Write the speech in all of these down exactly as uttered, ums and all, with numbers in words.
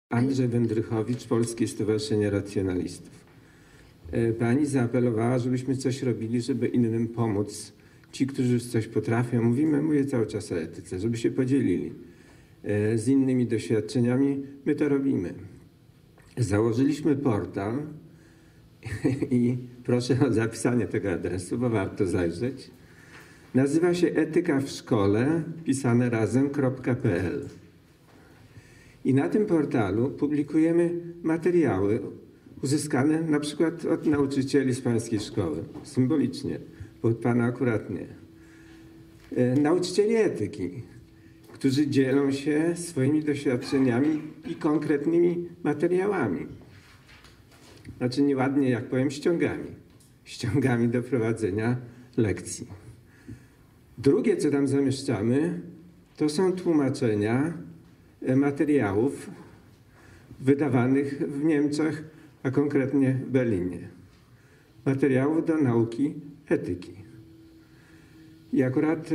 Andrzej Wędrychowicz, Polskie Stowarzyszenie Racjonalistów. Pani zaapelowała, żebyśmy coś robili, żeby innym pomóc. Ci, którzy już coś potrafią, mówimy, mówię cały czas o etyce, żeby się podzielili z innymi doświadczeniami. My to robimy. Założyliśmy portal i proszę o zapisanie tego adresu, bo warto zajrzeć. Nazywa się etyka w szkole, pisane razem, .pl. I na tym portalu publikujemy materiały uzyskane na przykład od nauczycieli z pańskiej szkoły, symbolicznie, bo od pana akurat nie. Nauczycieli etyki, którzy dzielą się swoimi doświadczeniami i konkretnymi materiałami. Znaczy nieładnie, jak powiem, ściągami. Ściągami do prowadzenia lekcji. Drugie, co tam zamieszczamy, to są tłumaczenia materiałów wydawanych w Niemczech, a konkretnie w Berlinie. Materiałów do nauki etyki. I akurat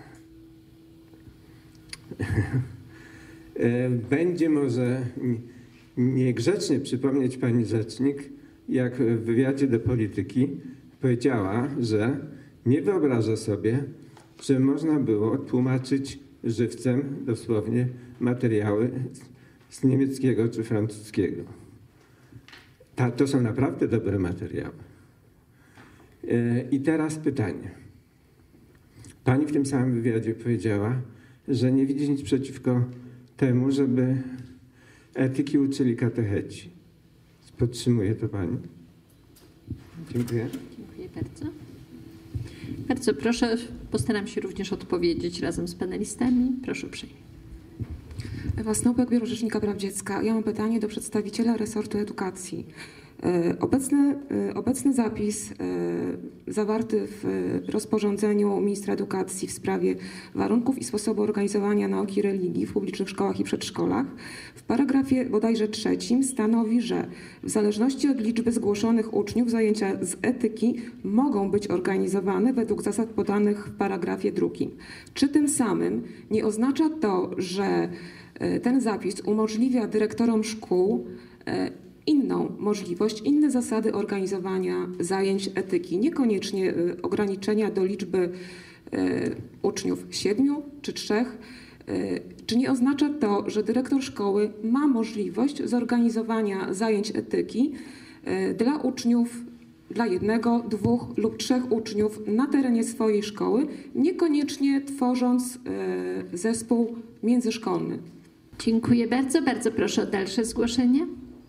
e, będzie może niegrzecznie przypomnieć pani rzecznik, jak w wywiadzie do Polityki powiedziała, że nie wyobraża sobie, że można było tłumaczyć żywcem dosłownie materiały z niemieckiego czy francuskiego. Ta, to są naprawdę dobre materiały. E, I teraz pytanie. Pani w tym samym wywiadzie powiedziała, że nie widzi nic przeciwko temu, żeby etyki uczyli katecheci. Podtrzymuje to pani? Dziękuję. Dziękuję bardzo. Bardzo proszę, postaram się również odpowiedzieć razem z panelistami. Proszę uprzejmie. Ewa Snopek, Biuro Rzecznika Praw Dziecka. Ja mam pytanie do przedstawiciela resortu edukacji. Obecny, obecny zapis zawarty w rozporządzeniu ministra edukacji w sprawie warunków i sposobu organizowania nauki religii w publicznych szkołach i przedszkolach w paragrafie bodajże trzecim stanowi, że w zależności od liczby zgłoszonych uczniów zajęcia z etyki mogą być organizowane według zasad podanych w paragrafie drugim. Czy tym samym nie oznacza to, że ten zapis umożliwia dyrektorom szkół inną możliwość, inne zasady organizowania zajęć etyki, niekoniecznie ograniczenia do liczby uczniów siedmiu czy trzech. Czy nie oznacza to, że dyrektor szkoły ma możliwość zorganizowania zajęć etyki dla uczniów, dla jednego, dwóch lub trzech uczniów na terenie swojej szkoły, niekoniecznie tworząc zespół międzyszkolny? Dziękuję bardzo. Bardzo proszę o dalsze zgłoszenie.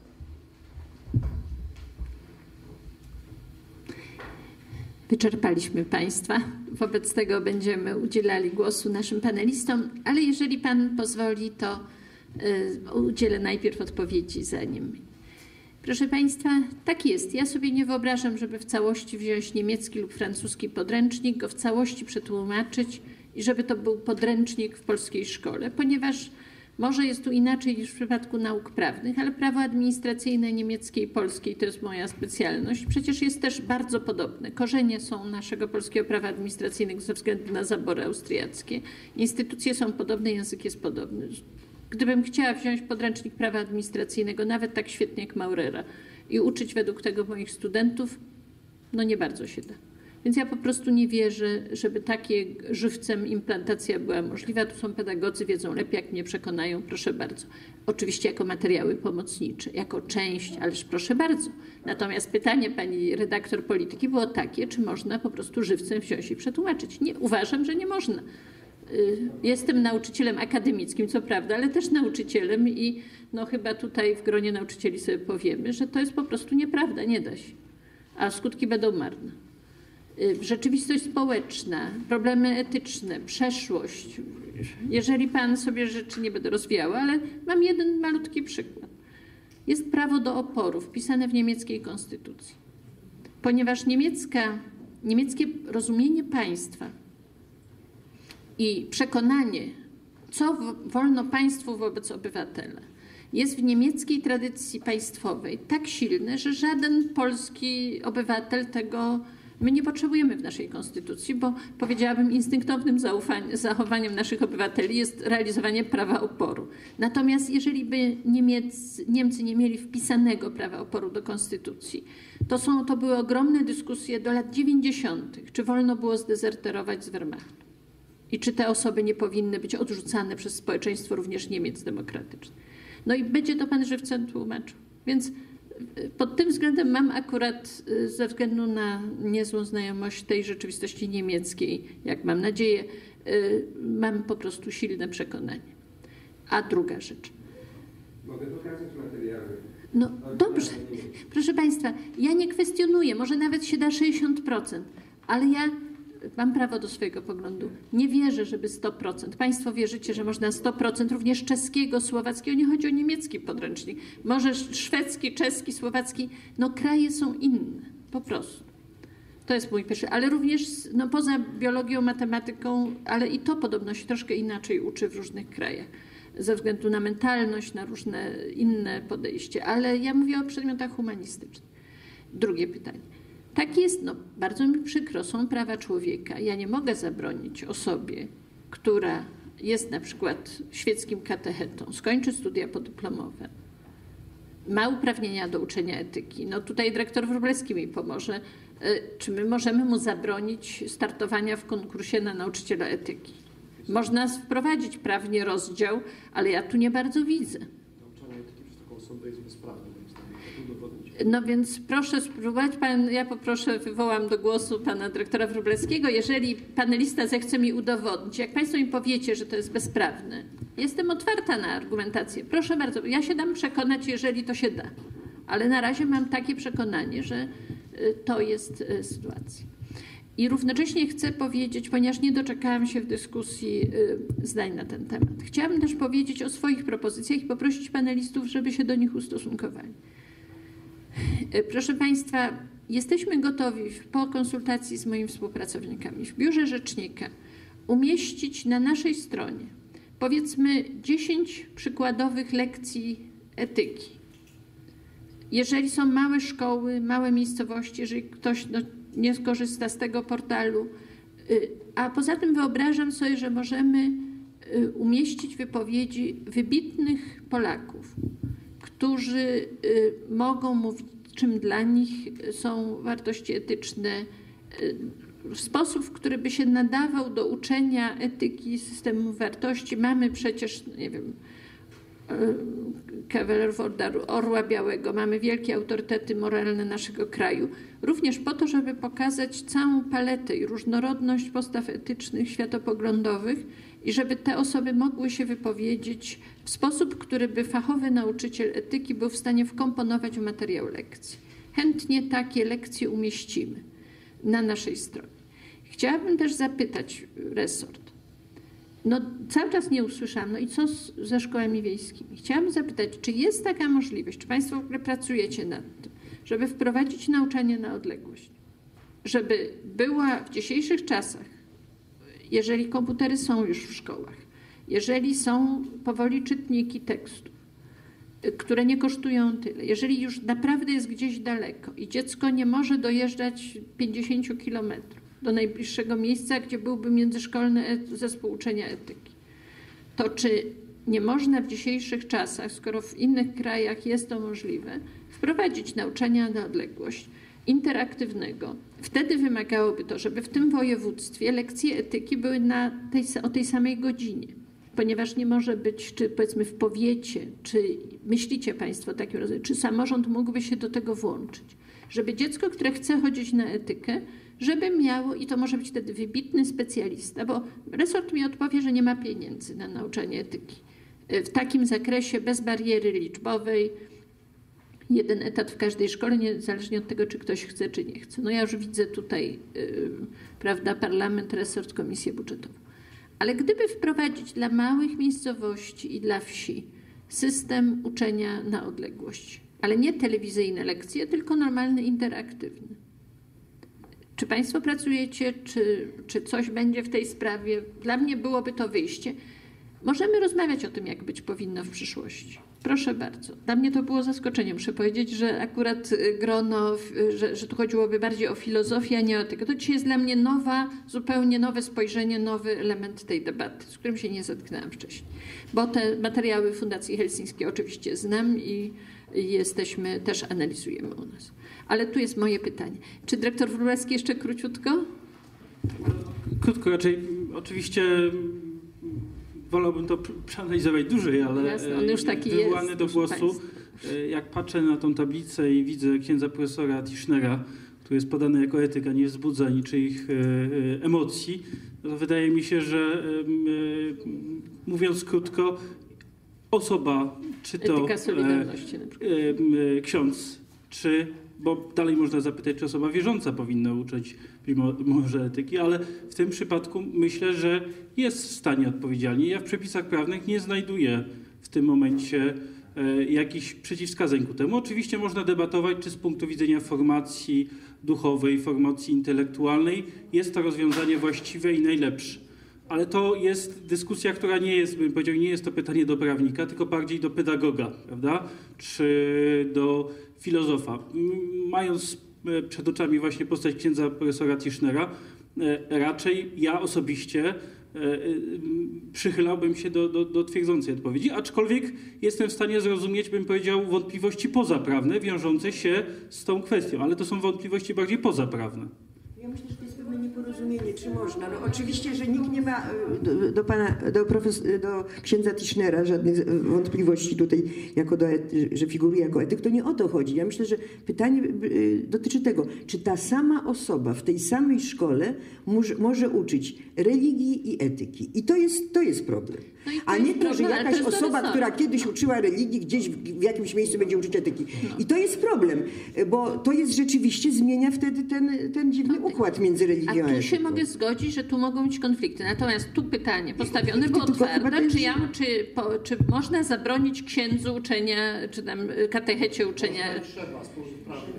Wyczerpaliśmy Państwa. Wobec tego będziemy udzielali głosu naszym panelistom, ale jeżeli Pan pozwoli, to y, udzielę najpierw odpowiedzi zanim. Proszę Państwa, tak jest. Ja sobie nie wyobrażam, żeby w całości wziąć niemiecki lub francuski podręcznik, go w całości przetłumaczyć i żeby to był podręcznik w polskiej szkole, ponieważ może jest tu inaczej niż w przypadku nauk prawnych, ale prawo administracyjne niemieckie i polskie, to jest moja specjalność, przecież jest też bardzo podobne. Korzenie są naszego polskiego prawa administracyjnego ze względu na zabory austriackie. Instytucje są podobne, język jest podobny. Gdybym chciała wziąć podręcznik prawa administracyjnego, nawet tak świetnie jak Maurera, i uczyć według tego moich studentów, no nie bardzo się da. Więc ja po prostu nie wierzę, żeby takie żywcem implantacja była możliwa. Tu są pedagodzy, wiedzą lepiej, jak mnie przekonają, proszę bardzo. Oczywiście jako materiały pomocnicze, jako część, ależ proszę bardzo. Natomiast pytanie pani redaktor Polityki było takie, czy można po prostu żywcem wziąć i przetłumaczyć. Nie, uważam, że nie można. Jestem nauczycielem akademickim, co prawda, ale też nauczycielem i no chyba tutaj w gronie nauczycieli sobie powiemy, że to jest po prostu nieprawda, nie da się. A skutki będą marne. Rzeczywistość społeczna, problemy etyczne, przeszłość. Jeżeli Pan sobie rzeczy nie będę rozwijała, ale mam jeden malutki przykład. Jest prawo do oporu wpisane w niemieckiej konstytucji. Ponieważ niemiecka, niemieckie rozumienie państwa i przekonanie, co wolno państwu wobec obywatela, jest w niemieckiej tradycji państwowej tak silne, że żaden polski obywatel tego My nie potrzebujemy w naszej konstytucji, bo powiedziałabym instynktownym zachowaniem naszych obywateli jest realizowanie prawa oporu. Natomiast jeżeli by Niemiec, Niemcy nie mieli wpisanego prawa oporu do konstytucji, to, są, to były ogromne dyskusje do lat dziewięćdziesiątych. Czy wolno było zdezerterować z Wehrmachtu? I czy te osoby nie powinny być odrzucane przez społeczeństwo również Niemiec demokratycznych? No i będzie to pan żywcem tłumaczył. Więc pod tym względem mam akurat ze względu na niezłą znajomość tej rzeczywistości niemieckiej, jak mam nadzieję, mam po prostu silne przekonanie. A druga rzecz. Mogę pokazać materiały. No dobrze. Proszę państwa, ja nie kwestionuję, może nawet się da sześćdziesiąt procent, ale ja mam prawo do swojego poglądu. Nie wierzę, żeby sto procent. Państwo wierzycie, że można sto procent również czeskiego, słowackiego. Nie chodzi o niemiecki podręcznik. Może szwedzki, czeski, słowacki. No kraje są inne. Po prostu. To jest mój pierwszy. Ale również no, poza biologią, matematyką, ale i to podobno się troszkę inaczej uczy w różnych krajach. Ze względu na mentalność, na różne inne podejście. Ale ja mówię o przedmiotach humanistycznych. Drugie pytanie. Tak jest, no bardzo mi przykro, są prawa człowieka. Ja nie mogę zabronić osobie, która jest na przykład świeckim katechetą, skończy studia podyplomowe, ma uprawnienia do uczenia etyki. No tutaj dyrektor Wróblewski mi pomoże. Czy my możemy mu zabronić startowania w konkursie na nauczyciela etyki? Można wprowadzić prawnie rozdział, ale ja tu nie bardzo widzę. Nauczanie etyki przez taką osobę jest bezprawne, moim zdaniem. Udowodnić. No więc proszę spróbować. Pan, ja poproszę, wywołam do głosu pana dyrektora Wróblewskiego. Jeżeli panelista zechce mi udowodnić, jak państwo mi powiecie, że to jest bezprawne, jestem otwarta na argumentację. Proszę bardzo, ja się dam przekonać, jeżeli to się da. Ale na razie mam takie przekonanie, że to jest sytuacja. I równocześnie chcę powiedzieć, ponieważ nie doczekałam się w dyskusji zdań na ten temat, chciałabym też powiedzieć o swoich propozycjach i poprosić panelistów, żeby się do nich ustosunkowali. Proszę państwa, jesteśmy gotowi po konsultacji z moimi współpracownikami w biurze rzecznika umieścić na naszej stronie powiedzmy dziesięć przykładowych lekcji etyki. Jeżeli są małe szkoły, małe miejscowości, jeżeli ktoś no, nie skorzysta z tego portalu, a poza tym wyobrażam sobie, że możemy umieścić wypowiedzi wybitnych Polaków, którzy mogą mówić, czym dla nich są wartości etyczne, w sposób, który by się nadawał do uczenia etyki, systemu wartości. Mamy przecież, nie wiem, kawalerów Orła Białego, mamy wielkie autorytety moralne naszego kraju, również po to, żeby pokazać całą paletę i różnorodność postaw etycznych, światopoglądowych i żeby te osoby mogły się wypowiedzieć w sposób, który by fachowy nauczyciel etyki był w stanie wkomponować w materiał lekcji. Chętnie takie lekcje umieścimy na naszej stronie. Chciałabym też zapytać resort. No cały czas nie usłyszałam, no i co z, ze szkołami wiejskimi? Chciałabym zapytać, czy jest taka możliwość, czy państwo w ogóle pracujecie nad tym, żeby wprowadzić nauczanie na odległość? Żeby była w dzisiejszych czasach, jeżeli komputery są już w szkołach, jeżeli są powoli czytniki tekstów, które nie kosztują tyle, jeżeli już naprawdę jest gdzieś daleko i dziecko nie może dojeżdżać pięćdziesiąt kilometrów do najbliższego miejsca, gdzie byłby międzyszkolny zespół uczenia etyki, to czy nie można w dzisiejszych czasach, skoro w innych krajach jest to możliwe, wprowadzić nauczania na odległość interaktywnego? Wtedy wymagałoby to, żeby w tym województwie lekcje etyki były na tej, o tej samej godzinie, ponieważ nie może być, czy powiedzmy w powiecie, czy myślicie państwo takim rozwiązaniem, czy samorząd mógłby się do tego włączyć, żeby dziecko, które chce chodzić na etykę, żeby miało, i to może być wtedy wybitny specjalista, bo resort mi odpowie, że nie ma pieniędzy na nauczanie etyki w takim zakresie, bez bariery liczbowej, jeden etat w każdej szkole, niezależnie od tego, czy ktoś chce, czy nie chce. No ja już widzę tutaj, yy, prawda, parlament, resort, komisję budżetową. Ale gdyby wprowadzić dla małych miejscowości i dla wsi system uczenia na odległość, ale nie telewizyjne lekcje, tylko normalny, interaktywny. Czy państwo pracujecie, czy, czy coś będzie w tej sprawie? Dla mnie byłoby to wyjście. Możemy rozmawiać o tym, jak być powinno w przyszłości. Proszę bardzo. Dla mnie to było zaskoczenie. Muszę powiedzieć, że akurat grono, że, że tu chodziłoby bardziej o filozofię, a nie o etykę. To dzisiaj jest dla mnie nowa, zupełnie nowe spojrzenie, nowy element tej debaty, z którym się nie zetknęłam wcześniej. Bo te materiały Fundacji Helsińskiej oczywiście znam i jesteśmy, też analizujemy u nas. Ale tu jest moje pytanie. Czy dyrektor Wróblewski jeszcze króciutko? Krótko, raczej oczywiście wolałbym to przeanalizować dłużej, ale Jasne, on już taki wywołany jest, do proszę głosu, państwa. jak patrzę na tą tablicę i widzę księdza profesora Tischnera, który jest podany jako etyka, nie wzbudza niczyich emocji, to wydaje mi się, że mówiąc krótko, osoba, czy to Etyka solidarności na przykład. ksiądz, czy, bo dalej można zapytać, czy osoba wierząca powinna uczyć być może etyki, ale w tym przypadku myślę, że jest w stanie odpowiedzialnie. Ja w przepisach prawnych nie znajduję w tym momencie e, jakichś przeciwwskazań ku temu. Oczywiście można debatować, czy z punktu widzenia formacji duchowej, formacji intelektualnej jest to rozwiązanie właściwe i najlepsze. Ale to jest dyskusja, która nie jest, bym powiedział, nie jest to pytanie do prawnika, tylko bardziej do pedagoga, prawda? Czy do filozofa. Mając przed oczami właśnie postać księdza profesora Tischnera, raczej ja osobiście przychylałbym się do, do, do twierdzącej odpowiedzi, aczkolwiek jestem w stanie zrozumieć, bym powiedział, wątpliwości pozaprawne wiążące się z tą kwestią, ale to są wątpliwości bardziej pozaprawne. Ja myślę, że to jest pewne nieporozumienie, czy można. No, oczywiście, że nikt nie ma do, do, pana, do, profes, do księdza Tischnera żadnych wątpliwości tutaj, jako do, że figuruje jako etyk, to nie o to chodzi. Ja myślę, że pytanie dotyczy tego, czy ta sama osoba w tej samej szkole może, może uczyć religii i etyki. I to jest, to jest problem. No i to A nie jest to, że problem, ale jakaś to jest osoba, resortu. która kiedyś uczyła religii, gdzieś w, w jakimś miejscu będzie uczyć etyki. I to jest problem, bo to jest rzeczywiście, zmienia wtedy ten, ten dziwny układ między religią a A tu etyką. się mogę zgodzić, że tu mogą być konflikty. Natomiast tu pytanie postawione było Tylko chyba to otwarte, jest- czy, ja, czy, po, czy można zabronić księdzu uczenia, czy tam katechecie uczenia. Trzeba spożyć prawnie.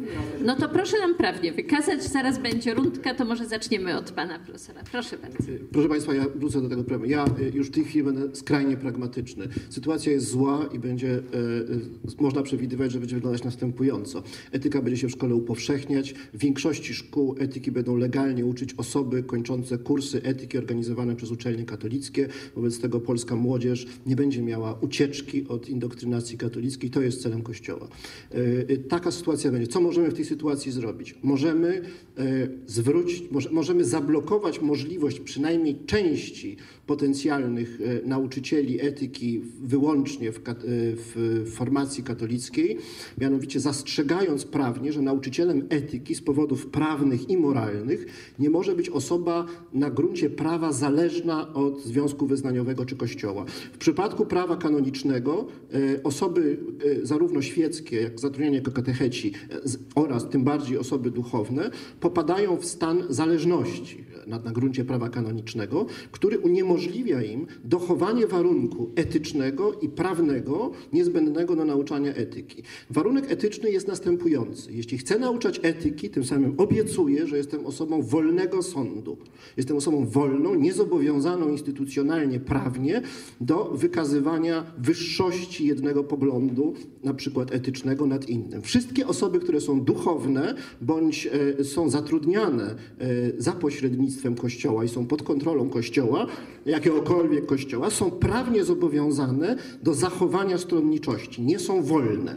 No to proszę nam prawnie wykazać, zaraz będzie rundka, to może zaczniemy od pana profesora. Proszę bardzo. Proszę Państwa, ja wrócę do tego problemu. Ja y, już w tej chwili będę skrajnie pragmatyczny. Sytuacja jest zła i będzie, y, y, można przewidywać, że będzie wyglądać następująco. Etyka będzie się w szkole upowszechniać. W większości szkół etyki będą legalnie uczyć osoby kończące kursy etyki organizowane przez uczelnie katolickie. Wobec tego polska młodzież nie będzie miała ucieczki od indoktrynacji katolickiej. To jest celem Kościoła. Y, y, taka sytuacja będzie. Co możemy w tej sytuacji zrobić? Możemy y, zwrócić, może, możemy zablokować możliwość przynajmniej części potencjalnych e, nauczycieli etyki wyłącznie w, kat- e, w formacji katolickiej, mianowicie zastrzegając prawnie, że nauczycielem etyki z powodów prawnych i moralnych nie może być osoba na gruncie prawa zależna od związku wyznaniowego czy kościoła. W przypadku prawa kanonicznego e, osoby e, zarówno świeckie, jak zatrudnione jako katecheci e, z, oraz tym bardziej osoby duchowne popadają w stan zależności na, na gruncie prawa kanonicznego, który uniemożliwia im dochowanie warunku etycznego i prawnego niezbędnego do nauczania etyki. Warunek etyczny jest następujący. Jeśli chcę nauczać etyki, tym samym obiecuję, że jestem osobą wolnego sądu. Jestem osobą wolną, niezobowiązaną instytucjonalnie, prawnie do wykazywania wyższości jednego poglądu, na przykład etycznego, nad innym. Wszystkie osoby, które są duchowne bądź e, są zatrudniane e, za pośrednictwem Kościoła i są pod kontrolą Kościoła, jakiegokolwiek Kościoła, są prawnie zobowiązane do zachowania stronniczości. Nie są wolne.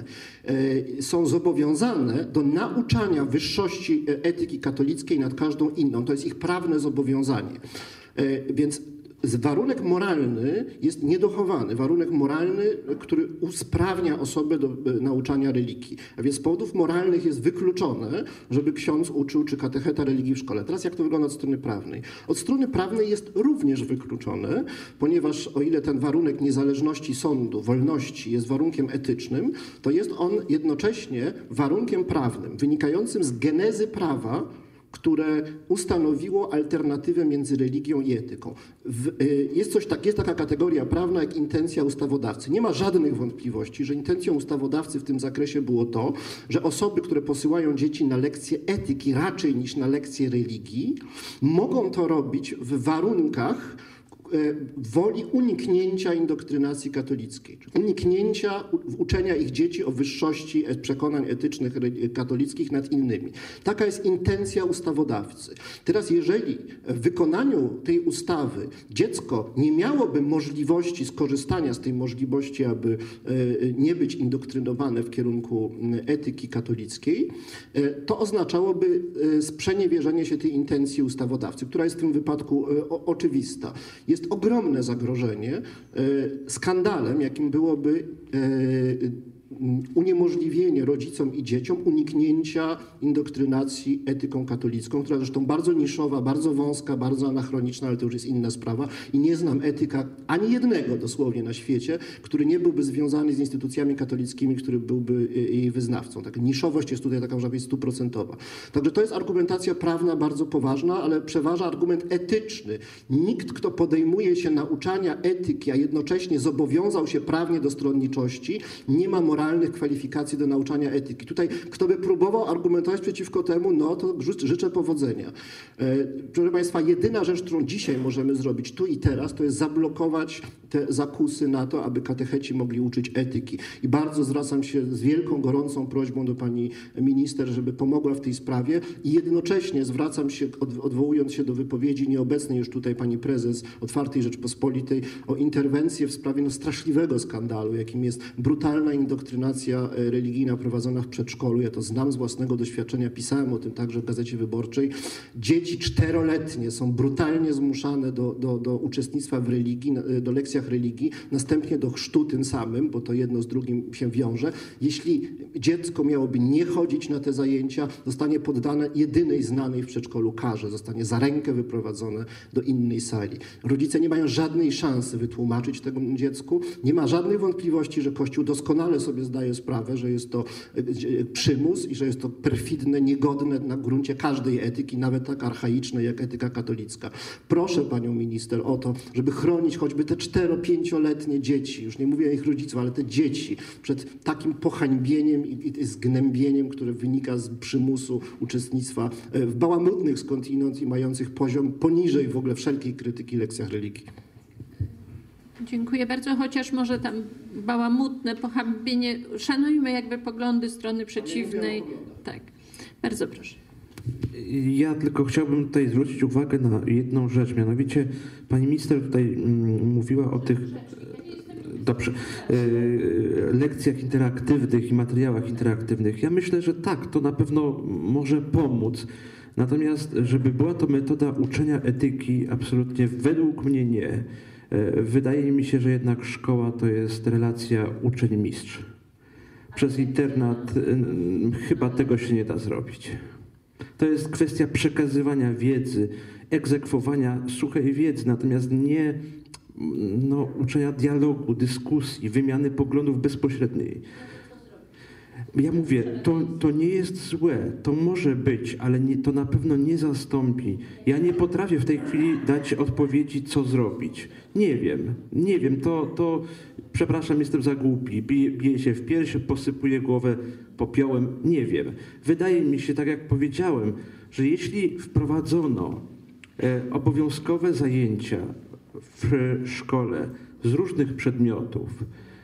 E, są zobowiązane do nauczania wyższości etyki katolickiej nad każdą inną. To jest ich prawne zobowiązanie. E, więc warunek moralny jest niedochowany. Warunek moralny, który usprawnia osobę do nauczania religii. A więc z powodów moralnych jest wykluczone, żeby ksiądz uczył czy katecheta religii w szkole. Teraz jak to wygląda od strony prawnej? Od strony prawnej jest również wykluczone, ponieważ o ile ten warunek niezależności sądu, wolności jest warunkiem etycznym, to jest on jednocześnie warunkiem prawnym, wynikającym z genezy prawa, które ustanowiło alternatywę między religią i etyką. W, jest, coś tak, jest taka kategoria prawna jak intencja ustawodawcy. Nie ma żadnych wątpliwości, że intencją ustawodawcy w tym zakresie było to, że osoby, które posyłają dzieci na lekcje etyki raczej niż na lekcje religii, mogą to robić w warunkach, woli uniknięcia indoktrynacji katolickiej, uniknięcia uczenia ich dzieci o wyższości przekonań etycznych katolickich nad innymi. Taka jest intencja ustawodawcy. Teraz jeżeli w wykonaniu tej ustawy dziecko nie miałoby możliwości skorzystania z tej możliwości, aby nie być indoktrynowane w kierunku etyki katolickiej, to oznaczałoby sprzeniewierzenie się tej intencji ustawodawcy, która jest w tym wypadku oczywista. Jest ogromne zagrożenie skandalem, jakim byłoby uniemożliwienie rodzicom i dzieciom uniknięcia indoktrynacji etyką katolicką, która zresztą bardzo niszowa, bardzo wąska, bardzo anachroniczna, ale to już jest inna sprawa i nie znam etyka ani jednego dosłownie na świecie, który nie byłby związany z instytucjami katolickimi, który byłby jej wyznawcą. Taka niszowość jest tutaj taka, można powiedzieć, stuprocentowa. Także to jest argumentacja prawna bardzo poważna, ale przeważa argument etyczny. Nikt, kto podejmuje się nauczania etyki, a jednocześnie zobowiązał się prawnie do stronniczości, nie ma moralnych kwalifikacji do nauczania etyki. Tutaj kto by próbował argumentować przeciwko temu, no to życzę powodzenia. Proszę Państwa, jedyna rzecz, którą dzisiaj możemy zrobić tu i teraz, to jest zablokować te zakusy na to, aby katecheci mogli uczyć etyki. I bardzo zwracam się z wielką, gorącą prośbą do pani minister, żeby pomogła w tej sprawie i jednocześnie zwracam się, odwołując się do wypowiedzi nieobecnej już tutaj pani prezes Otwartej Rzeczpospolitej o interwencję w sprawie no, straszliwego skandalu, jakim jest brutalna indoktrynacja religijna prowadzona w przedszkolu. Ja to znam z własnego doświadczenia, pisałem o tym także w Gazecie Wyborczej. Dzieci czteroletnie są brutalnie zmuszane do, do, do uczestnictwa w religii, do lekcjach religii, następnie do chrztu tym samym, bo to jedno z drugim się wiąże. Jeśli dziecko miałoby nie chodzić na te zajęcia, zostanie poddane jedynej znanej w przedszkolu karze, zostanie za rękę wyprowadzone do innej sali. Rodzice nie mają żadnej szansy wytłumaczyć temu dziecku. Nie ma żadnej wątpliwości, że Kościół doskonale sobie zdaje sprawę, że jest to przymus i że jest to perfidne, niegodne na gruncie każdej etyki, nawet tak archaicznej jak etyka katolicka. Proszę panią minister o to, żeby chronić choćby te cztero-pięcioletnie dzieci, już nie mówię o ich rodziców, ale te dzieci przed takim pohańbieniem i, i zgnębieniem, które wynika z przymusu uczestnictwa w bałamutnych skądinąd i mających poziom poniżej w ogóle wszelkiej krytyki lekcjach religii. Dziękuję bardzo, chociaż może tam bałamutne pohańbienie. Szanujmy jakby poglądy strony przeciwnej. Tak, bardzo proszę. Ja tylko chciałbym tutaj zwrócić uwagę na jedną rzecz, mianowicie pani minister tutaj mm, mówiła o tych dobrze, e, lekcjach interaktywnych i materiałach interaktywnych. Ja myślę, że tak, to na pewno może pomóc. Natomiast, żeby była to metoda uczenia etyki, absolutnie według mnie nie. Wydaje mi się, że jednak szkoła to jest relacja uczeń-mistrz. Przez internat chyba tego się nie da zrobić. To jest kwestia przekazywania wiedzy, egzekwowania suchej wiedzy, natomiast nie no, uczenia dialogu, dyskusji, wymiany poglądów bezpośredniej. Ja mówię, to, to nie jest złe, to może być, ale nie, to na pewno nie zastąpi. Ja nie potrafię w tej chwili dać odpowiedzi, co zrobić. Nie wiem, nie wiem, to, to przepraszam, jestem za głupi, biję, biję się w pierś, posypuję głowę popiołem, nie wiem. Wydaje mi się, tak jak powiedziałem, że jeśli wprowadzono e, obowiązkowe zajęcia w szkole z różnych przedmiotów,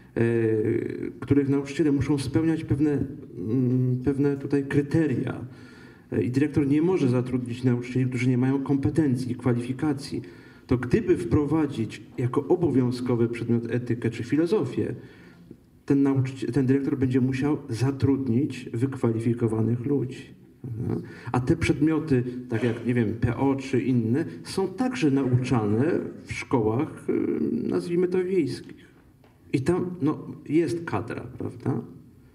których nauczyciele muszą spełniać pewne, pewne tutaj kryteria i dyrektor nie może zatrudnić nauczycieli, którzy nie mają kompetencji, kwalifikacji, to gdyby wprowadzić jako obowiązkowy przedmiot etykę czy filozofię, ten, nauczyciel, ten dyrektor będzie musiał zatrudnić wykwalifikowanych ludzi. A te przedmioty, tak jak, nie wiem, P O czy inne, są także nauczane w szkołach, nazwijmy to wiejskich. I tam no, jest kadra, prawda?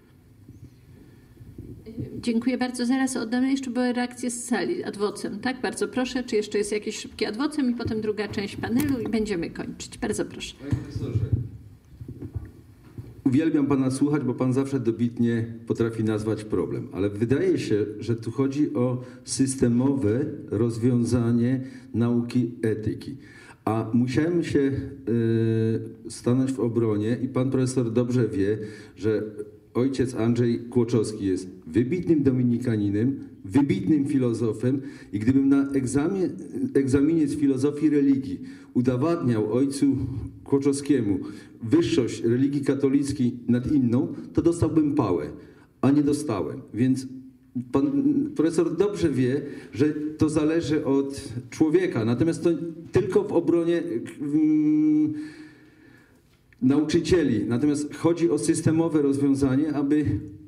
Dziękuję bardzo. Zaraz oddamy. Jeszcze były reakcje z sali ad vocem. Tak, bardzo proszę. Czy jeszcze jest jakieś szybkie ad vocem i potem druga część panelu i będziemy kończyć. Bardzo proszę. Panie profesorze, uwielbiam pana słuchać, bo pan zawsze dobitnie potrafi nazwać problem, ale wydaje się, że tu chodzi o systemowe rozwiązanie nauki etyki. A musiałem się y, stanąć w obronie i pan profesor dobrze wie, że ojciec Andrzej Kłoczowski jest wybitnym dominikaninem, wybitnym filozofem i gdybym na egzaminie, egzaminie z filozofii religii udowadniał ojcu Kłoczowskiemu wyższość religii katolickiej nad inną, to dostałbym pałę, a nie dostałem. Więc pan profesor dobrze wie, że to zależy od człowieka, natomiast to tylko w obronie mm, nauczycieli. Natomiast chodzi o systemowe rozwiązanie, aby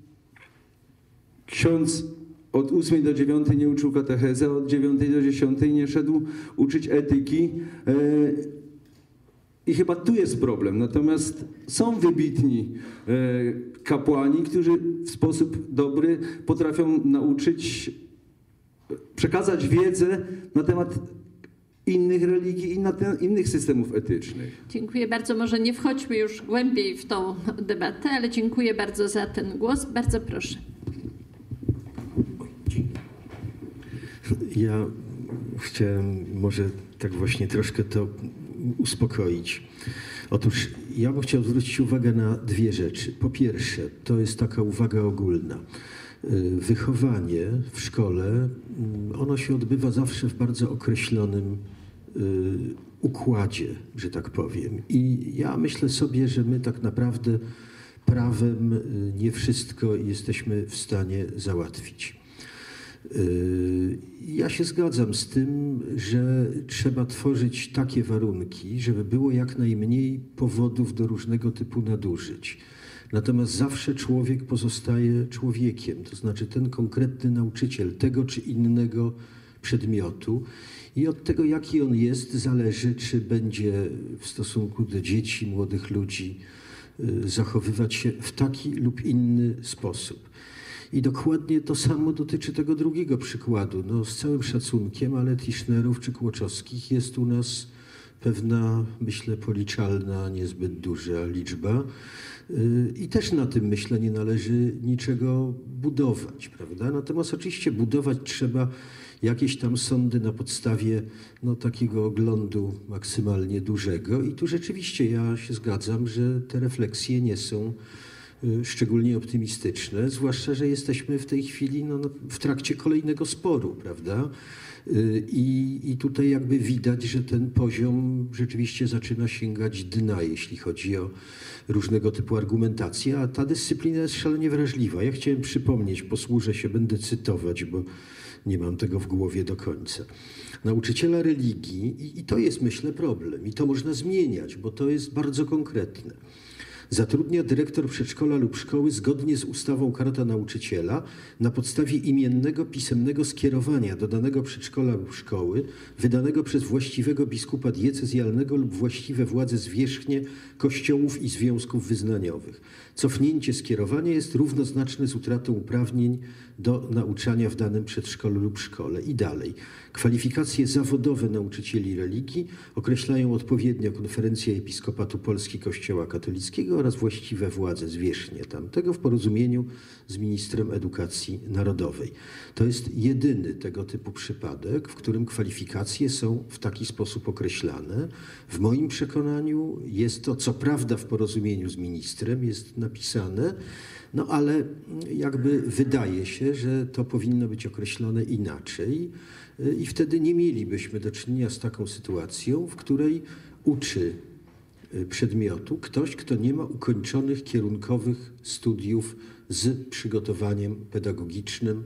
ksiądz od ósmej do dziewiątej nie uczył katechezy, a od dziewiątej do dziesiątej nie szedł uczyć etyki. I chyba tu jest problem. Natomiast są wybitni kapłani, którzy w sposób dobry potrafią nauczyć, przekazać wiedzę na temat innych religii i na ten, innych systemów etycznych. Dziękuję bardzo. Może nie wchodźmy już głębiej w tą debatę, ale dziękuję bardzo za ten głos. Bardzo proszę. Ja chciałem może tak właśnie troszkę to uspokoić. Otóż ja bym chciał zwrócić uwagę na dwie rzeczy. Po pierwsze, to jest taka uwaga ogólna. Wychowanie w szkole, ono się odbywa zawsze w bardzo określonym układzie, że tak powiem. I ja myślę sobie, że my tak naprawdę prawem nie wszystko jesteśmy w stanie załatwić. Ja się zgadzam z tym, że trzeba tworzyć takie warunki, żeby było jak najmniej powodów do różnego typu nadużyć. Natomiast zawsze człowiek pozostaje człowiekiem, to znaczy ten konkretny nauczyciel tego czy innego przedmiotu i od tego, jaki on jest, zależy, czy będzie w stosunku do dzieci, młodych ludzi zachowywać się w taki lub inny sposób. I dokładnie to samo dotyczy tego drugiego przykładu. No, z całym szacunkiem, ale Tischnerów czy Kłoczowskich jest u nas pewna, myślę, policzalna, niezbyt duża liczba. I też na tym, myślę, nie należy niczego budować, prawda? Natomiast oczywiście budować trzeba jakieś tam sądy na podstawie no, takiego oglądu maksymalnie dużego. I tu rzeczywiście ja się zgadzam, że te refleksje nie są szczególnie optymistyczne, zwłaszcza, że jesteśmy w tej chwili no, w trakcie kolejnego sporu, prawda? I, I tutaj jakby widać, że ten poziom rzeczywiście zaczyna sięgać dna, jeśli chodzi o różnego typu argumentacje, a ta dyscyplina jest szalenie wrażliwa. Ja chciałem przypomnieć, posłużę się, będę cytować, bo nie mam tego w głowie do końca. Nauczyciela religii, i, i to jest, myślę, problem, i to można zmieniać, bo to jest bardzo konkretne. Zatrudnia dyrektor przedszkola lub szkoły zgodnie z ustawą Karta Nauczyciela na podstawie imiennego pisemnego skierowania do danego przedszkola lub szkoły wydanego przez właściwego biskupa diecezjalnego lub właściwe władze zwierzchnie kościołów i związków wyznaniowych. Cofnięcie skierowania jest równoznaczne z utratą uprawnień do nauczania w danym przedszkolu lub szkole. I dalej. Kwalifikacje zawodowe nauczycieli religii określają odpowiednio Konferencja Episkopatu Polski Kościoła Katolickiego oraz właściwe władze zwierzchnie tamtego w porozumieniu z ministrem edukacji narodowej. To jest jedyny tego typu przypadek, w którym kwalifikacje są w taki sposób określane. W moim przekonaniu jest to, co prawda w porozumieniu z ministrem jest napisane, no ale jakby wydaje się, że to powinno być określone inaczej i wtedy nie mielibyśmy do czynienia z taką sytuacją, w której uczy przedmiotu ktoś, kto nie ma ukończonych kierunkowych studiów z przygotowaniem pedagogicznym.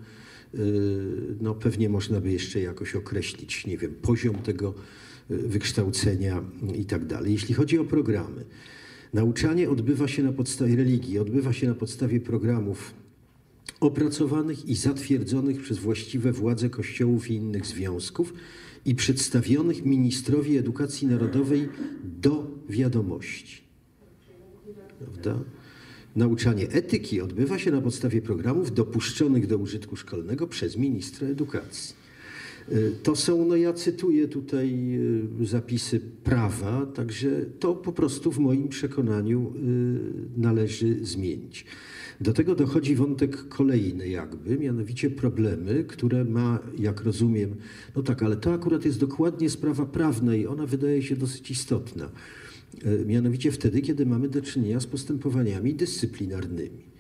No pewnie można by jeszcze jakoś określić, nie wiem, poziom tego wykształcenia i tak dalej. Jeśli chodzi o programy, nauczanie odbywa się na podstawie religii, odbywa się na podstawie programów opracowanych i zatwierdzonych przez właściwe władze kościołów i innych związków i przedstawionych ministrowi edukacji narodowej do wiadomości. Prawda? Nauczanie etyki odbywa się na podstawie programów dopuszczonych do użytku szkolnego przez ministra edukacji. To są, no ja cytuję tutaj zapisy prawa, także to po prostu w moim przekonaniu należy zmienić. Do tego dochodzi wątek kolejny jakby, mianowicie problemy, które ma, jak rozumiem, no tak, ale to akurat jest dokładnie sprawa prawna i ona wydaje się dosyć istotna. Mianowicie wtedy, kiedy mamy do czynienia z postępowaniami dyscyplinarnymi.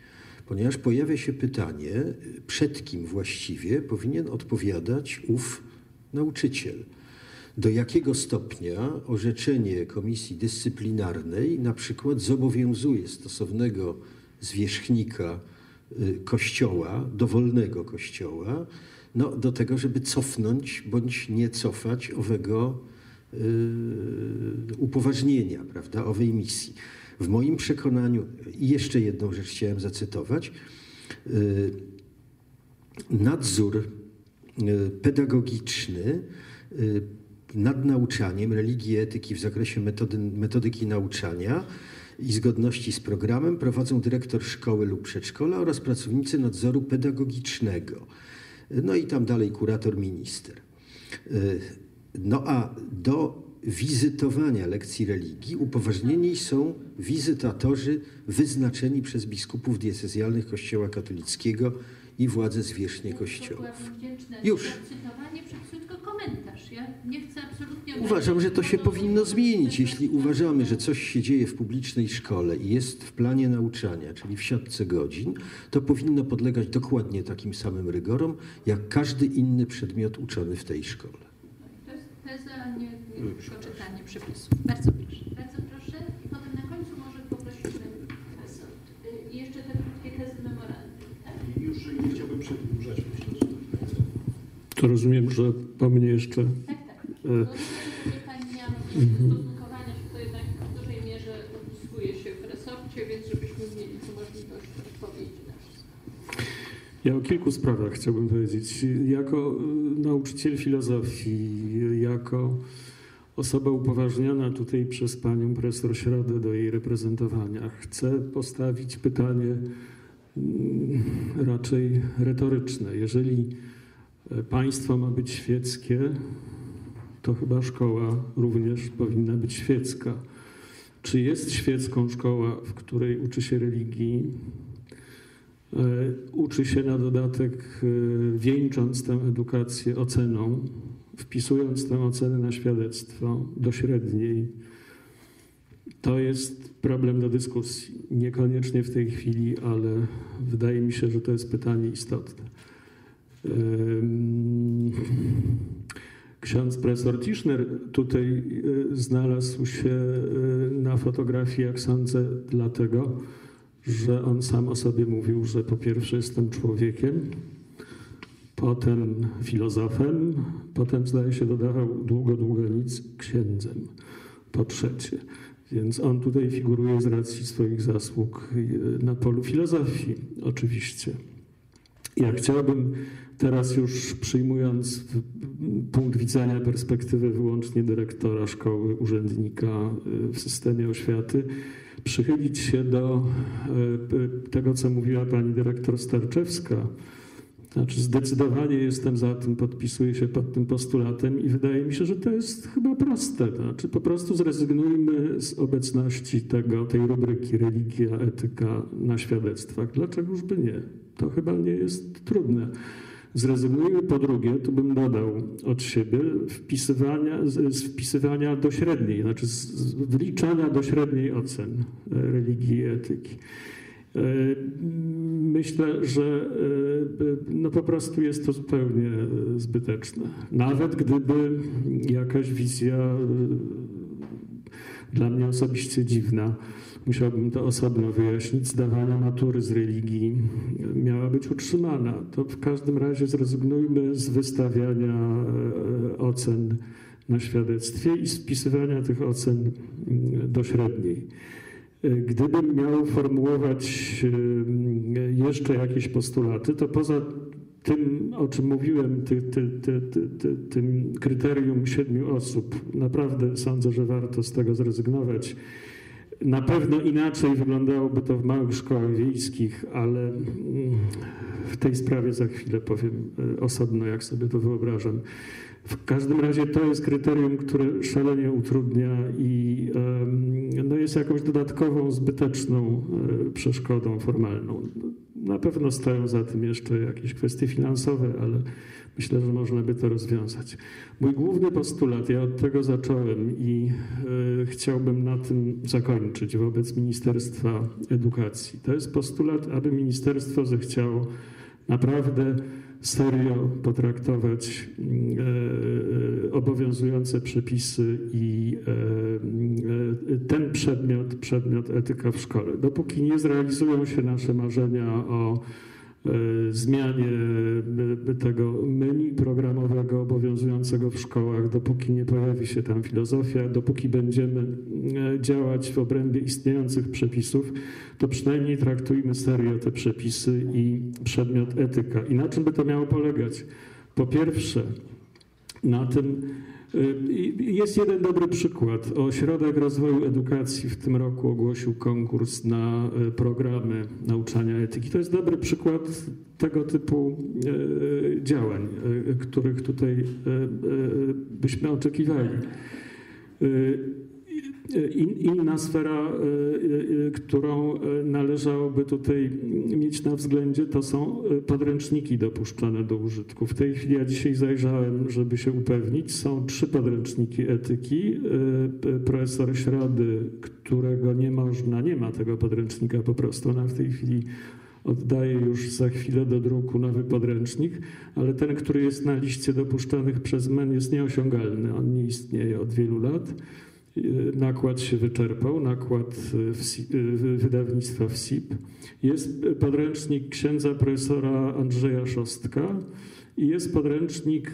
Ponieważ pojawia się pytanie, przed kim właściwie powinien odpowiadać ów nauczyciel. Do jakiego stopnia orzeczenie Komisji Dyscyplinarnej na przykład zobowiązuje stosownego zwierzchnika Kościoła, dowolnego Kościoła, no, do tego, żeby cofnąć bądź nie cofać owego yy, upoważnienia, prawda, owej misji. W moim przekonaniu, i jeszcze jedną rzecz chciałem zacytować, yy, nadzór yy, pedagogiczny yy, nad nauczaniem religii i etyki w zakresie metody, metodyki nauczania i zgodności z programem prowadzą dyrektor szkoły lub przedszkola oraz pracownicy nadzoru pedagogicznego. No i tam dalej kurator, minister. No a do wizytowania lekcji religii upoważnieni są wizytatorzy wyznaczeni przez biskupów diecezjalnych Kościoła katolickiego i władze zwierzchnie kościołów. Już. Ja nie chcę absolutnie... Uważam, że to się powinno zmienić. Jeśli uważamy, że coś się dzieje w publicznej szkole i jest w planie nauczania, czyli w siatce godzin, to powinno podlegać dokładnie takim samym rygorom, jak każdy inny przedmiot uczony w tej szkole. To jest teza, a nie przeczytanie przepisów. Bardzo proszę. Bardzo proszę. I potem na końcu może poprosimy resort. I jeszcze te krótkie tezy memorandum. Tak? Już nie chciałbym przedłużać. To rozumiem, że po mnie jeszcze... Tak, tak. No, pani miała stosunkowania się, to jednak w dużej mierze uzyskuje się w resorcie, więc żebyśmy mieli tu możliwość odpowiedzi na wszystko. Ja o kilku sprawach chciałbym powiedzieć. Jako nauczyciel filozofii, jako osoba upoważniona tutaj przez panią profesor Środę do jej reprezentowania, chcę postawić pytanie raczej retoryczne. Jeżeli państwo ma być świeckie, to chyba szkoła również powinna być świecka. Czy jest świecką szkoła, w której uczy się religii, uczy się na dodatek, wieńcząc tę edukację oceną, wpisując tę ocenę na świadectwo do średniej? To jest problem do dyskusji. Niekoniecznie w tej chwili, ale wydaje mi się, że to jest pytanie istotne. Ksiądz profesor Tischner tutaj znalazł się na fotografii, jak sądzę, dlatego, że on sam o sobie mówił, że po pierwsze jestem człowiekiem, potem filozofem, potem zdaje się dodawał długo, długo nic, księdzem po trzecie. Więc on tutaj figuruje z racji swoich zasług na polu filozofii, oczywiście. Ja chciałbym teraz już, przyjmując punkt widzenia, perspektywę wyłącznie dyrektora szkoły, urzędnika w systemie oświaty, przychylić się do tego, co mówiła pani dyrektor Starczewska. Znaczy zdecydowanie jestem za tym, podpisuję się pod tym postulatem i wydaje mi się, że to jest chyba proste. Znaczy po prostu zrezygnujmy z obecności tego, tej rubryki religia, etyka na świadectwach. Dlaczegoż by nie? To chyba nie jest trudne. Zrezygnujmy. Po drugie, tu bym dodał od siebie, wpisywania, z wpisywania do średniej, znaczy z wliczania do średniej ocen religii i etyki. Myślę, że no po prostu jest to zupełnie zbyteczne. Nawet gdyby jakaś wizja dla mnie osobiście dziwna, musiałbym to osobno wyjaśnić, zdawania matury z religii miała być utrzymana. To w każdym razie zrezygnujmy z wystawiania ocen na świadectwie i z wpisywania tych ocen do średniej. Gdybym miał formułować jeszcze jakieś postulaty, to poza tym, o czym mówiłem, ty, ty, ty, ty, ty, tym kryterium siedmiu osób, naprawdę sądzę, że warto z tego zrezygnować. Na pewno inaczej wyglądałoby to w małych szkołach wiejskich, ale w tej sprawie za chwilę powiem osobno, jak sobie to wyobrażam. W każdym razie to jest kryterium, które szalenie utrudnia i no, jest jakąś dodatkową, zbyteczną przeszkodą formalną. Na pewno stoją za tym jeszcze jakieś kwestie finansowe, ale myślę, że można by to rozwiązać. Mój główny postulat, ja od tego zacząłem i y, chciałbym na tym zakończyć wobec Ministerstwa Edukacji. To jest postulat, aby ministerstwo zechciało naprawdę serio potraktować e, obowiązujące przepisy i e, ten przedmiot, przedmiot etyka w szkole. Dopóki nie zrealizują się nasze marzenia o e, zmianie tego menu programowego obowiązującego w szkołach, dopóki nie pojawi się tam filozofia, dopóki będziemy działać w obrębie istniejących przepisów, to przynajmniej traktujmy serio te przepisy i przedmiot etyka. I na czym by to miało polegać? Po pierwsze, na tym jest jeden dobry przykład. Ośrodek Rozwoju Edukacji w tym roku ogłosił konkurs na programy nauczania etyki. To jest dobry przykład tego typu działań, których tutaj byśmy oczekiwali. Inna sfera, którą należałoby tutaj mieć na względzie, to są podręczniki dopuszczone do użytku. W tej chwili ja dzisiaj zajrzałem, żeby się upewnić. Są trzy podręczniki etyki. Profesor Środy, którego nie można, nie ma tego podręcznika po prostu. Ona w tej chwili oddaje już za chwilę do druku nowy podręcznik, ale ten, który jest na liście dopuszczanych przez M E N, jest nieosiągalny. On nie istnieje od wielu lat. Nakład się wyczerpał, nakład wydawnictwa W S I P. Jest podręcznik księdza profesora Andrzeja Szostka i jest podręcznik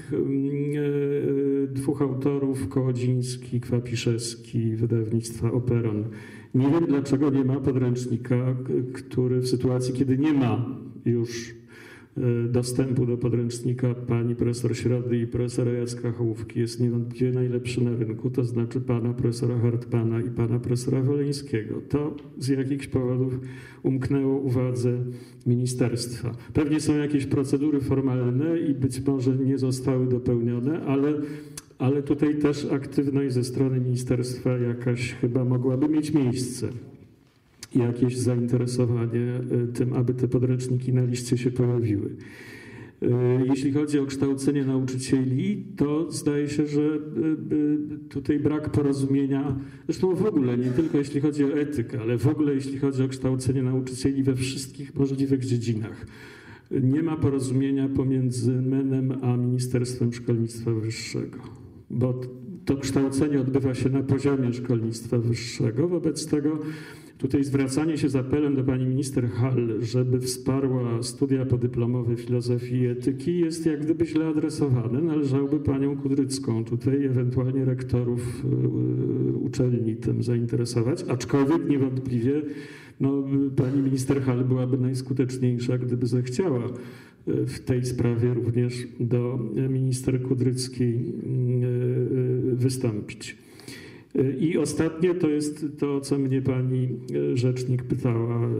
dwóch autorów, Kołodziński, Kwapiszewski, wydawnictwa Operon. Nie wiem, dlaczego nie ma podręcznika, który w sytuacji, kiedy nie ma już dostępu do podręcznika pani profesor Środy i profesora Jacka Hołówki, jest niewątpliwie najlepszy na rynku, to znaczy pana profesora Hartmana i pana profesora Woleńskiego. To z jakichś powodów umknęło uwadze ministerstwa. Pewnie są jakieś procedury formalne i być może nie zostały dopełnione, ale, ale tutaj też aktywność ze strony ministerstwa jakaś chyba mogłaby mieć miejsce. Jakieś zainteresowanie tym, aby te podręczniki na liście się pojawiły. Jeśli chodzi o kształcenie nauczycieli, to zdaje się, że tutaj brak porozumienia, zresztą w ogóle, nie tylko jeśli chodzi o etykę, ale w ogóle jeśli chodzi o kształcenie nauczycieli we wszystkich możliwych dziedzinach. Nie ma porozumienia pomiędzy M E N-em a Ministerstwem Szkolnictwa Wyższego, bo to kształcenie odbywa się na poziomie szkolnictwa wyższego. Wobec tego tutaj zwracanie się z apelem do pani minister Hall, żeby wsparła studia podyplomowe filozofii i etyki, jest jak gdyby źle adresowane. Należałoby panią Kudrycką tutaj, ewentualnie rektorów uczelni tym zainteresować, aczkolwiek niewątpliwie no, pani minister Hall byłaby najskuteczniejsza, gdyby zechciała w tej sprawie również do minister Kudryckiej wystąpić. I ostatnie to jest to, co mnie pani rzecznik pytała.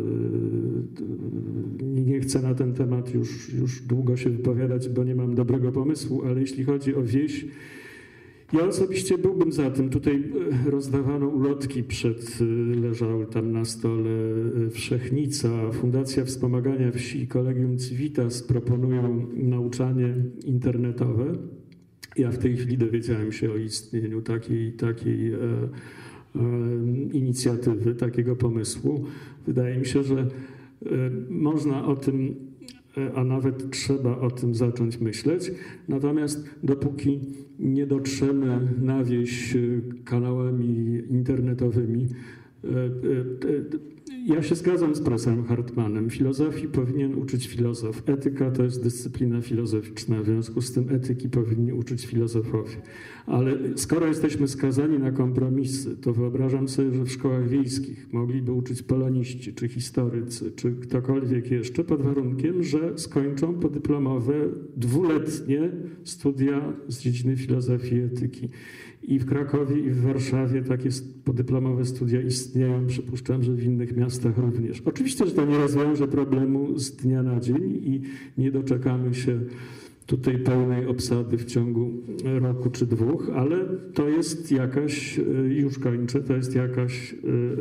Nie chcę na ten temat już, już długo się wypowiadać, bo nie mam dobrego pomysłu, ale jeśli chodzi o wieś, ja osobiście byłbym za tym. Tutaj rozdawano ulotki przed, leżały tam na stole Wszechnica, Fundacja Wspomagania Wsi, Collegium Civitas proponują nauczanie internetowe. Ja w tej chwili dowiedziałem się o istnieniu takiej, takiej e, e, inicjatywy, takiego pomysłu. Wydaje mi się, że e, można o tym, e, a nawet trzeba o tym zacząć myśleć. Natomiast dopóki nie dotrzemy na wieś kanałami internetowymi, e, e, ja się zgadzam z profesorem Hartmanem. Filozofii powinien uczyć filozof. Etyka to jest dyscyplina filozoficzna, w związku z tym etyki powinni uczyć filozofowie. Ale skoro jesteśmy skazani na kompromisy, to wyobrażam sobie, że w szkołach wiejskich mogliby uczyć poloniści, czy historycy, czy ktokolwiek jeszcze, pod warunkiem, że skończą podyplomowe, dwuletnie studia z dziedziny filozofii i etyki. I w Krakowie, i w Warszawie takie podyplomowe studia istnieją. Przypuszczam, że w innych miastach również. Oczywiście, że to nie rozwiąże problemu z dnia na dzień i nie doczekamy się tutaj pełnej obsady w ciągu roku czy dwóch, ale to jest jakaś, już kończę, to jest jakaś,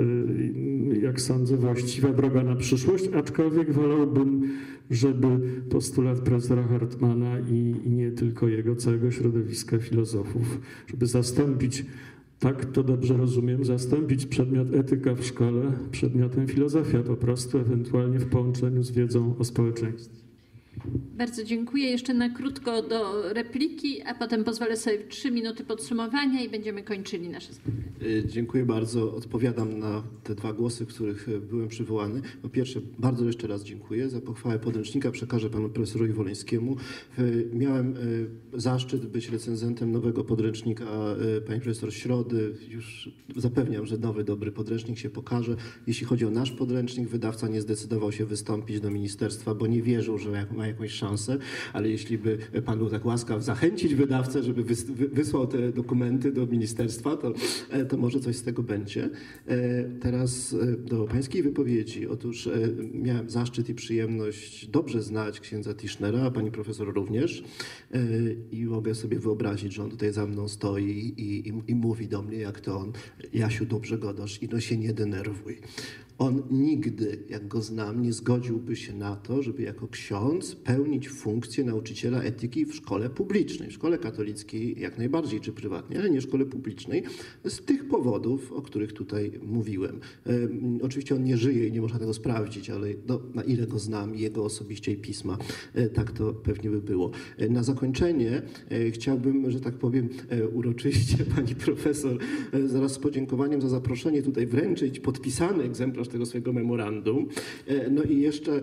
jak sądzę, właściwa droga na przyszłość, aczkolwiek wolałbym, żeby postulat profesora Hartmana i, i nie tylko jego, całego środowiska filozofów, żeby zastąpić, tak to dobrze rozumiem, zastąpić przedmiot etyka w szkole przedmiotem filozofia po prostu, ewentualnie w połączeniu z wiedzą o społeczeństwie. Bardzo dziękuję. Jeszcze na krótko do repliki, a potem pozwolę sobie trzy minuty podsumowania i będziemy kończyli nasze spotkanie. Dziękuję bardzo. Odpowiadam na te dwa głosy, w których byłem przywołany. Po pierwsze, bardzo jeszcze raz dziękuję za pochwałę podręcznika. Przekażę panu profesorowi Woleńskiemu. Miałem zaszczyt być recenzentem nowego podręcznika pani profesor Środy. Już zapewniam, że nowy, dobry podręcznik się pokaże. Jeśli chodzi o nasz podręcznik, wydawca nie zdecydował się wystąpić do ministerstwa, bo nie wierzył, że ma jakąś szansę, ale jeśli by pan był tak łaskaw zachęcić wydawcę, żeby wysłał te dokumenty do ministerstwa, to, to może coś z tego będzie. Teraz do pańskiej wypowiedzi. Otóż miałem zaszczyt i przyjemność dobrze znać księdza Tischnera, a pani profesor również, i mogę sobie wyobrazić, że on tutaj za mną stoi i, i, i mówi do mnie, jak to on: Jasiu, dobrze gadasz i no się nie denerwuj. On nigdy, jak go znam, nie zgodziłby się na to, żeby jako ksiądz pełnić funkcję nauczyciela etyki w szkole publicznej. W szkole katolickiej jak najbardziej, czy prywatnej, ale nie w szkole publicznej. Z tych powodów, o których tutaj mówiłem. E, oczywiście on nie żyje i nie można tego sprawdzić, ale no, na ile go znam, jego osobiście i pisma, e, tak to pewnie by było. E, na zakończenie e, chciałbym, że tak powiem, e, uroczyście pani profesor e, zaraz z podziękowaniem za zaproszenie tutaj wręczyć podpisany egzemplarz tego swojego memorandum. No i jeszcze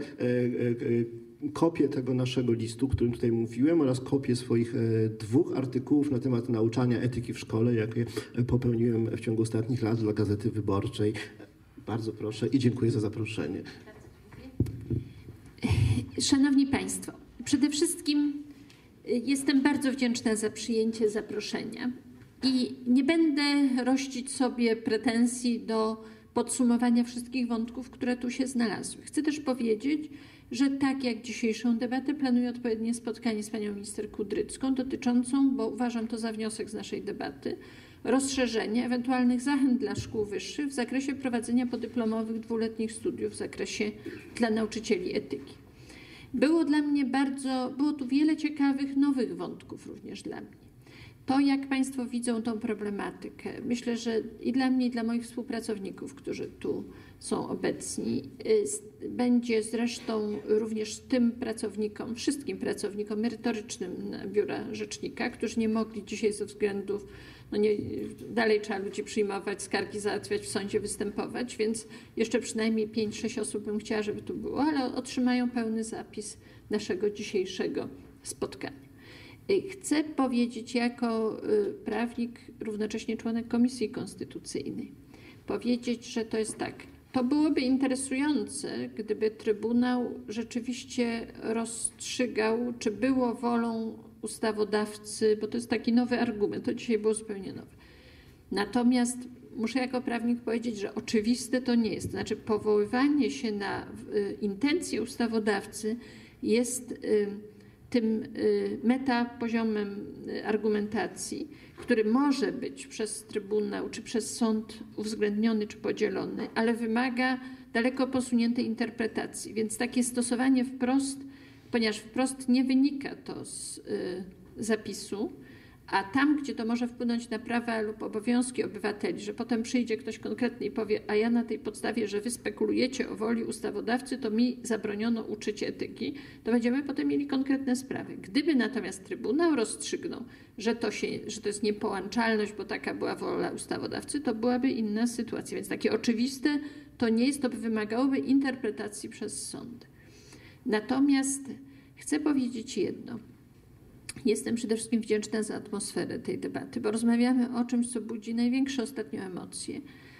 kopię tego naszego listu, o którym tutaj mówiłem, oraz kopię swoich dwóch artykułów na temat nauczania etyki w szkole, jakie popełniłem w ciągu ostatnich lat dla Gazety Wyborczej. Bardzo proszę i dziękuję za zaproszenie. Szanowni Państwo, przede wszystkim jestem bardzo wdzięczna za przyjęcie zaproszenia i nie będę rościć sobie pretensji do podsumowania wszystkich wątków, które tu się znalazły. Chcę też powiedzieć, że tak jak dzisiejszą debatę, planuję odpowiednie spotkanie z panią minister Kudrycką dotyczącą, bo uważam to za wniosek z naszej debaty, rozszerzenia ewentualnych zachęt dla szkół wyższych w zakresie prowadzenia podyplomowych dwuletnich studiów w zakresie dla nauczycieli etyki. Było dla mnie bardzo, było tu wiele ciekawych, nowych wątków również dla mnie. To, jak Państwo widzą tą problematykę, myślę, że i dla mnie, i dla moich współpracowników, którzy tu są obecni, będzie zresztą również tym pracownikom, wszystkim pracownikom merytorycznym Biura Rzecznika, którzy nie mogli dzisiaj ze względów, no nie, dalej trzeba ludzi przyjmować, skargi załatwiać, w sądzie występować, więc jeszcze przynajmniej pięć sześć osób bym chciała, żeby tu było, ale otrzymają pełny zapis naszego dzisiejszego spotkania. Chcę powiedzieć jako prawnik, równocześnie członek Komisji Konstytucyjnej, powiedzieć, że to jest tak. To byłoby interesujące, gdyby Trybunał rzeczywiście rozstrzygał, czy było wolą ustawodawcy, bo to jest taki nowy argument, to dzisiaj było zupełnie nowe. Natomiast muszę jako prawnik powiedzieć, że oczywiste to nie jest. To znaczy powoływanie się na intencje ustawodawcy jest tym metapoziomem argumentacji, który może być przez Trybunał czy przez sąd uwzględniony czy podzielony, ale wymaga daleko posuniętej interpretacji. Więc takie stosowanie wprost, ponieważ wprost nie wynika to z zapisu, a tam, gdzie to może wpłynąć na prawa lub obowiązki obywateli, że potem przyjdzie ktoś konkretny i powie, a ja na tej podstawie, że wy spekulujecie o woli ustawodawcy, to mi zabroniono uczyć etyki, to będziemy potem mieli konkretne sprawy. Gdyby natomiast Trybunał rozstrzygnął, że to, się, że to jest niepołączalność, bo taka była wola ustawodawcy, to byłaby inna sytuacja. Więc takie oczywiste to nie jest, to by wymagałoby interpretacji przez sądy. Natomiast chcę powiedzieć jedno. Jestem przede wszystkim wdzięczna za atmosferę tej debaty, bo rozmawiamy o czymś, co budzi największe ostatnio emocje,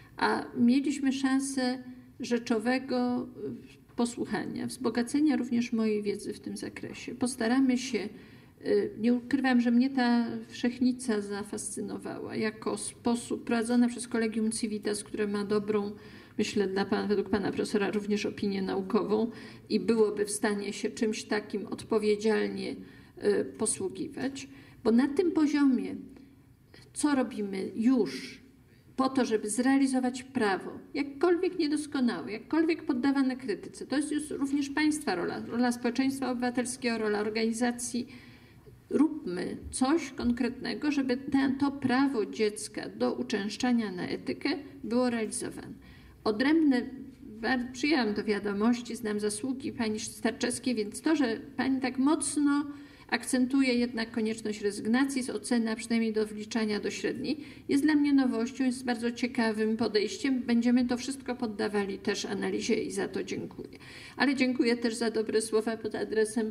a mieliśmy szansę rzeczowego posłuchania, wzbogacenia również mojej wiedzy w tym zakresie. Postaramy się, nie ukrywam, że mnie ta wszechnica zafascynowała jako sposób prowadzony przez Collegium Civitas, które ma dobrą, myślę, dla pana, według pana profesora również opinię naukową i byłoby w stanie się czymś takim odpowiedzialnie posługiwać, bo na tym poziomie, co robimy już po to, żeby zrealizować prawo, jakkolwiek niedoskonałe, jakkolwiek poddawane krytyce, to jest już również państwa rola, rola społeczeństwa obywatelskiego, rola organizacji. Róbmy coś konkretnego, żeby te, to prawo dziecka do uczęszczania na etykę było realizowane. Odrębne, przyjęłam do wiadomości, znam zasługi pani Starczewskiej, więc to, że pani tak mocno akcentuje jednak konieczność rezygnacji z oceny, a przynajmniej do wliczania do średniej, jest dla mnie nowością, jest bardzo ciekawym podejściem. Będziemy to wszystko poddawali też analizie i za to dziękuję. Ale dziękuję też za dobre słowa pod adresem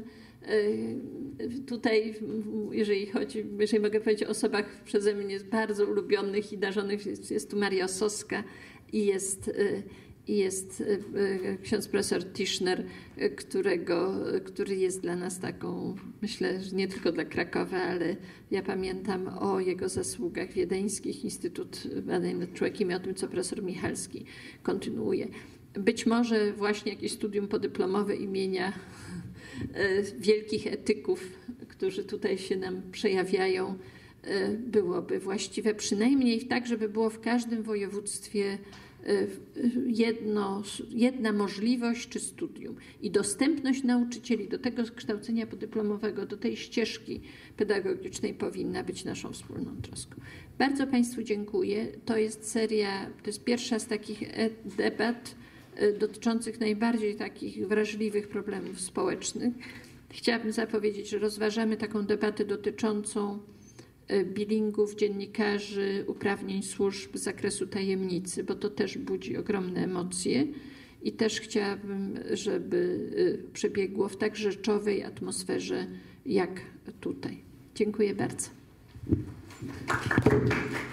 tutaj, jeżeli chodzi, jeżeli mogę powiedzieć o osobach przeze mnie bardzo ulubionych i darzonych, jest, jest tu Maria Osowska i jest I jest ksiądz profesor Tischner, którego, który jest dla nas taką, myślę, że nie tylko dla Krakowa, ale ja pamiętam o jego zasługach wiedeńskich, Instytut Badań nad Człowiekiem i o tym, co profesor Michalski kontynuuje. Być może właśnie jakieś studium podyplomowe imienia wielkich etyków, którzy tutaj się nam przejawiają, byłoby właściwe, przynajmniej tak, żeby było w każdym województwie jedno, jedna możliwość czy studium i dostępność nauczycieli do tego kształcenia podyplomowego, do tej ścieżki pedagogicznej powinna być naszą wspólną troską. Bardzo Państwu dziękuję. To jest seria, to jest pierwsza z takich debat dotyczących najbardziej takich wrażliwych problemów społecznych. Chciałabym zapowiedzieć, że rozważamy taką debatę dotyczącą bilingów, dziennikarzy, uprawnień służb z zakresu tajemnicy, bo to też budzi ogromne emocje i też chciałabym, żeby przebiegło w tak rzeczowej atmosferze jak tutaj. Dziękuję bardzo.